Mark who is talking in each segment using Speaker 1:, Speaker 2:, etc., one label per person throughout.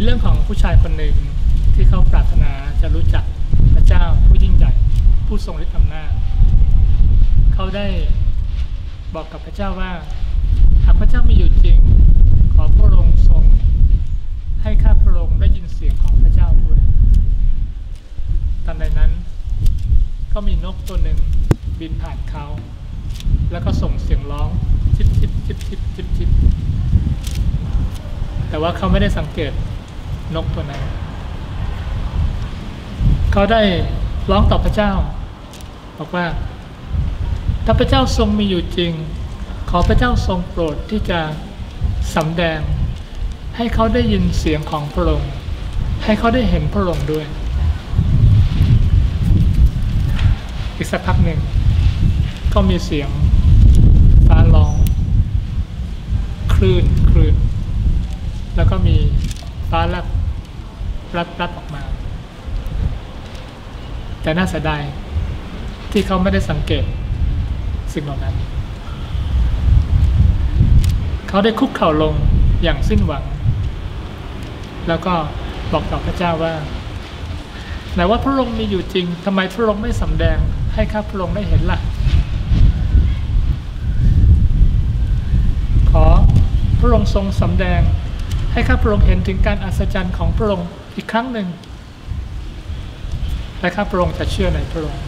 Speaker 1: เรื่องของผู้ชายคนหนึ่งที่เขาปรารถนาจะรู้จักพระเจ้าผู้ยิ่งใหญ่ผู้ทรงฤทธิ์อำนาจเขาได้บอกกับพระเจ้าว่าหากพระเจ้ามีอยู่จริงขอพระองค์ทรงให้ข้าพระองค์ได้ยินเสียงของพระเจ้าด้วยตอนนั้นก็มีนกตัวหนึ่งบินผ่านเขาแล้วก็ส่งเสียงร้องชิบชิบชิบชิบชิบชิบแต่ว่าเขาไม่ได้สังเกตนกตัวนั้นเขาได้ร้องต่อพระเจ้าบอกว่าถ้าพระเจ้าทรงมีอยู่จริงขอพระเจ้าทรงโปรดที่จะสำแดงให้เขาได้ยินเสียงของพระองค์ให้เขาได้เห็นพระองค์ด้วยอีกสักพักหนึ่งก็มีเสียงฟ้าร้องคลื่นแล้วก็มีฟ้าลัดออกมาแต่น่าเสียดายที่เขาไม่ได้สังเกตสิ่งเหล่านั้นเขาได้คุกเข่าลงอย่างสิ้นหวังแล้วก็บอกกับพระเจ้าว่าไหนว่าพระองค์มีอยู่จริงทำไมพระองค์ไม่สำแดงให้ข้าพระองค์ได้เห็นล่ะขอพระองค์ทรงสำแดงให้ข้าพระองค์เห็นถึงการอัศจรรย์ของพระองค์อีกครั้งหนึ่งและข้าพระองค์จะเชื่อในพระองค์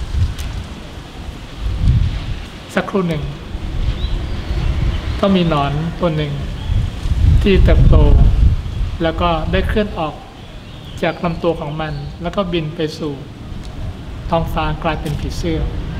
Speaker 1: สักครู่หนึ่งก็มีหนอนตัวหนึ่งที่เติบโตแล้วก็ได้เคลื่อนออกจากลำตัวของมันแล้วก็บินไปสู่ท้องฟ้ากลายเป็นผีเสื้อ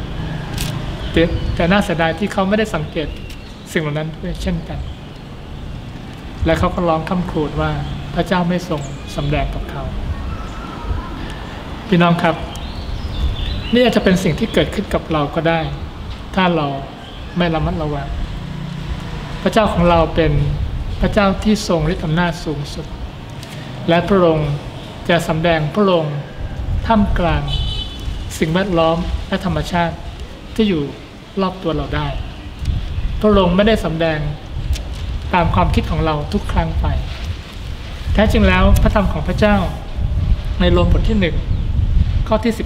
Speaker 1: แต่น่าเสียดายที่เขาไม่ได้สังเกตสิ่งเหล่านั้นด้วยเช่นกันและเขาก็ร้องคำครวญว่าพระเจ้าไม่ทรงสำแดงกับเขาพี่น้องครับนี่อาจจะเป็นสิ่งที่เกิดขึ้นกับเราก็ได้ถ้าเราไม่ระมัดระวังพระเจ้าของเราเป็นพระเจ้าที่ทรงฤทธิ์อำนาจสูงสุดและพระองค์จะสำแดงพระองค์ท่ามกลางสิ่งแวดล้อมและธรรมชาติที่อยู่รอบตัวเราได้พระองค์ไม่ได้สำแดงตามความคิดของเราทุกครั้งไปแท้จริงแล้วพระธรรมของพระเจ้าในโรมบทที่1ข้อที่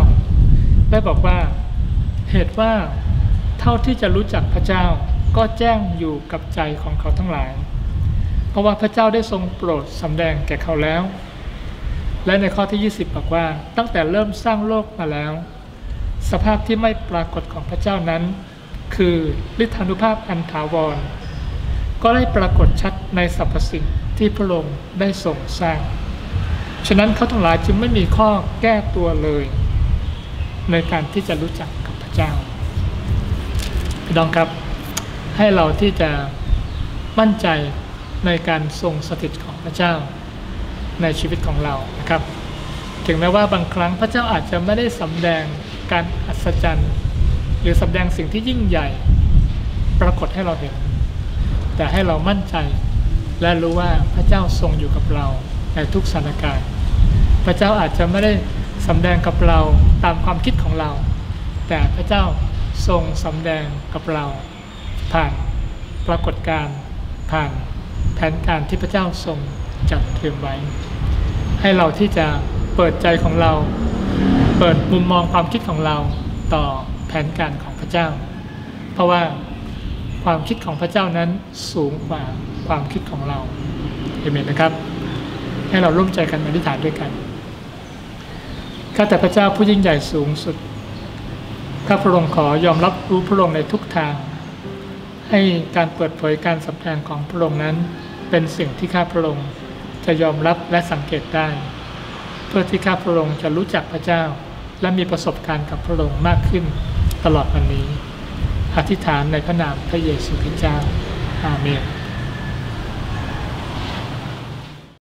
Speaker 1: 19ได้บอกว่าเหตุว่าเท่าที่จะรู้จักพระเจ้าก็แจ้งอยู่กับใจของเขาทั้งหลายเพราะว่าพระเจ้าได้ทรงโปรดสำแดงแก่เขาแล้วและในข้อที่20บอกว่าตั้งแต่เริ่มสร้างโลกมาแล้วสภาพที่ไม่ปรากฏของพระเจ้านั้นคือฤทธานุภาพอันถาวรก็ได้ปรากฏชัดในสรรพสิ่งที่พระองค์ได้ทรงสร้างฉะนั้นเขาทั้งหลายจึงไม่มีข้อแก้ตัวเลยในการที่จะรู้จักกับพระเจ้าพี่น้องครับให้เราที่จะมั่นใจในการทรงสถิตของพระเจ้าในชีวิตของเรานะครับถึงแม้ว่าบางครั้งพระเจ้าอาจจะไม่ได้สำแดงการอัศจรรย์หรือสำแดงสิ่งที่ยิ่งใหญ่ปรากฏให้เราเห็นแต่ให้เรามั่นใจและรู้ว่าพระเจ้าทรงอยู่กับเราในทุกสถานการณ์พระเจ้าอาจจะไม่ได้สำแดงกับเราตามความคิดของเราแต่พระเจ้าทรงสำแดงกับเราผ่านปรากฏการณ์ผ่านแผนการที่พระเจ้าทรงจัดเตรียมไว้ให้เราที่จะเปิดใจของเราเปิดมุมมองความคิดของเราต่อแผนการของพระเจ้าเพราะว่าความคิดของพระเจ้านั้นสูงกว่าความคิดของเราเอเมนนะครับให้เราร่วมใจกันอธิษฐานด้วยกันข้าแต่พระเจ้าผู้ยิ่งใหญ่สูงสุดข้าพระองค์ขอยอมรับรู้พระองค์ในทุกทางให้การเปิดเผยการสำแดงของพระองค์นั้นเป็นสิ่งที่ข้าพระองค์จะยอมรับและสังเกตได้เพื่อที่ข้าพระองค์จะรู้จักพระเจ้าและมีประสบการณ์กับพระองค์มากขึ้นตลอดวันนี้อธิษฐานในพระนามพระเยซูคริสต์เจ้าอาเมน